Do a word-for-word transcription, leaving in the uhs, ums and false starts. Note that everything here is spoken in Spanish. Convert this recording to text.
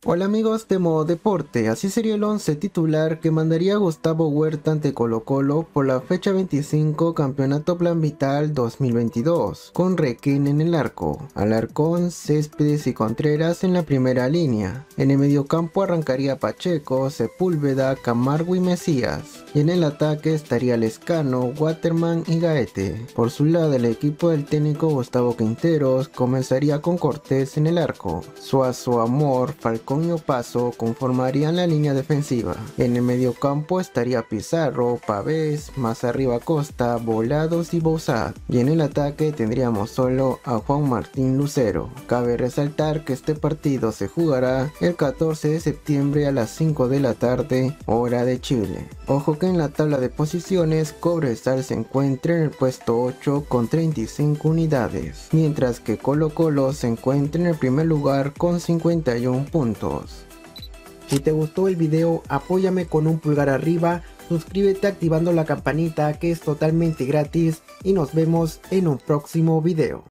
Hola amigos de Modo Deporte, así sería el once titular que mandaría Gustavo Huerta ante Colo Colo por la fecha veinticinco Campeonato Plan Vital dos mil veintidós, con Requén en el arco, Alarcón, Céspedes y Contreras en la primera línea. En el mediocampo arrancaría Pacheco, Sepúlveda, Camargo y Mesías, y en el ataque estaría Lescano, Waterman y Gaete. Por su lado, el equipo del técnico Gustavo Quinteros comenzaría con Cortés en el arco, Suazo, Amor, Falcón y Opaso conformarían la línea defensiva. En el mediocampo estaría Pizarro, Pavés, más arriba Costa, Volados y Bozat. Y en el ataque tendríamos solo a Juan Martín Lucero. Cabe resaltar que este partido se jugará el catorce de septiembre a las cinco de la tarde, hora de Chile. Ojo que en la tabla de posiciones Cobresal se encuentra en el puesto ocho con treinta y cinco unidades, mientras que Colo Colo se encuentra en el primer lugar con cincuenta y uno puntos. Si te gustó el video, apóyame con un pulgar arriba, suscríbete activando la campanita que es totalmente gratis y nos vemos en un próximo video.